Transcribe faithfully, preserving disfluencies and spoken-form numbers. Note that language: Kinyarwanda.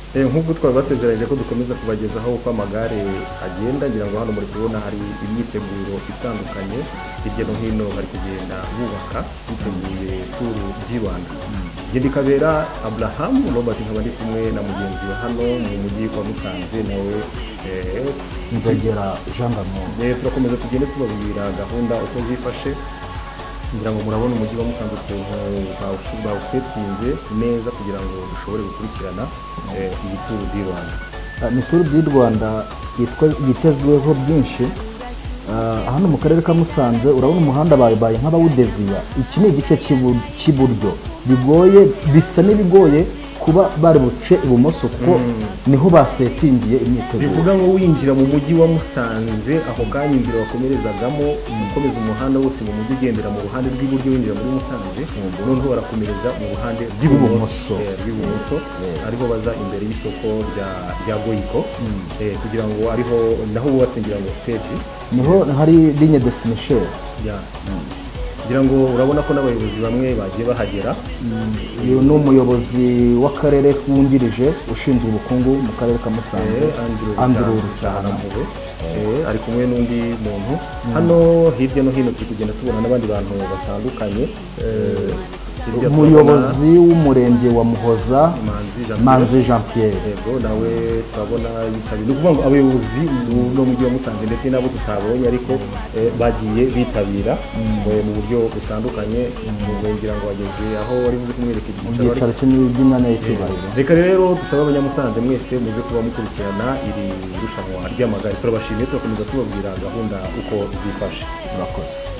Eh nk'uko twabasezeranyije ko dukomeza kubagezaho uko amagare agenda, ngira ngo hano muri kubona hari imyiteguro itandukanye hirya no hino, bari kugenda bubaka biteguye turu di Rwanda. Genda kabera Abraham Robert nkaba ndi kumwe na mugenzi wa hano mu mujyi wa Musanze, nawe eh Nzogera Jean Gamonde. Eh turakomeza tugende tubabwira gahunda uko zifashe, ngira ngo murabona umujyi wa Musanze ukuntu bawusetinze neza kugira ngo ushobore gukurikirana iyi turu di Rwanda. Ni turu di Rwanda yitezweho byinshi. Hano mu karere ka Musanze urabona umuhanda bayibaye nk'abawudeviya. Iki ni igice cy'iburyo bigoye, bisa n'ibigoye kuba bari buce ibumoso kuko niho basetingiye imyiteguro. Bivuga ngo winjira mu mujyi wa Musanze aho kanya inzira wakomerezagamo ukomeza umuhanda wose mu mujyi ugendera mu ruhande rw'iburyo winjira muri Musanze, noneho barakomereza mu ruhande rw'ibumoso rw'ibumoso ariho baza imbere y'isoko rya rya Goyiko, kugira ngo ariho naho bubatse ngira ngo stage niho hari ligne de finition ya ngira ngo urabona ko n'abayobozi bamwe bagiye bahagera. Uyu ni umuyobozi w'akarere wungirije ushinzwe ubukungu mu karere ka Musanze, Andrew Cyaharampuhwe, ari kumwe n'undi muntu. Hano hirya no hino turi kugenda tubona n'abandi bantu batandukanye. Umuyobozi w'umurenge wa Muhoza Manzi Jean Pierre, yego nawe twabona yitabiriye. Ni ukuvuga ngo abayobozi no mujyi wa Musanze ndetse nabo tutabonye ariko bagiye bitabira mu buryo butandukanye. Ngira ngo bageze aho wari buze kumwereka igicaro cy'imyanya y'icyubahiro. Reka rero dusaba abanyamusanze mwese muze kuba mukurikirana iri rushanwa ry'amagare. Turabashimiye, turakomeza tubabwira gahunda uko zifashe. Murakoze.